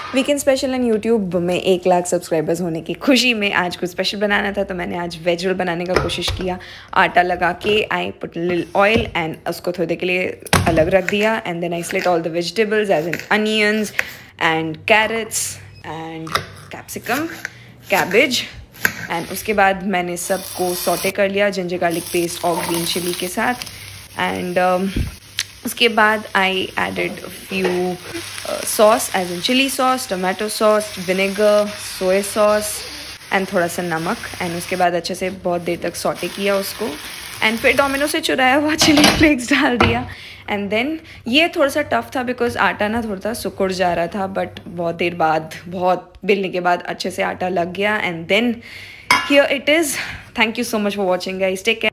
Weekend special and YouTube में 1 lakh subscribers होने की खुशी में आज कुछ स्पेशल बनाना था, तो मैंने आज वेज रोल बनाने का कोशिश किया। आटा लगा के I put lil oil and उसको थोड़ी देर के लिए अलग रख दिया। And then I slit all the vegetables as in onions and carrots and capsicum, cabbage. And उसके बाद मैंने सबको सॉटे कर लिया जिंजर गार्लिक पेस्ट और ग्रीन चिली के साथ। एंड उसके बाद I added few sauce as in chilli sauce, tomato sauce, vinegar, soya sauce and थोड़ा सा नमक। एंड उसके बाद अच्छे से बहुत देर तक सॉटे किया उसको। एंड फिर डोमिनो से चुराया हुआ चिली फ्लेक्स डाल दिया। एंड देन ये थोड़ा सा टफ था बिकॉज आटा ना थोड़ा सा सिकुड़ जा रहा था, बट बहुत देर बाद, बहुत बेलने के बाद अच्छे से आटा लग गया। And then here it is. Thank you so much for watching guys, take care.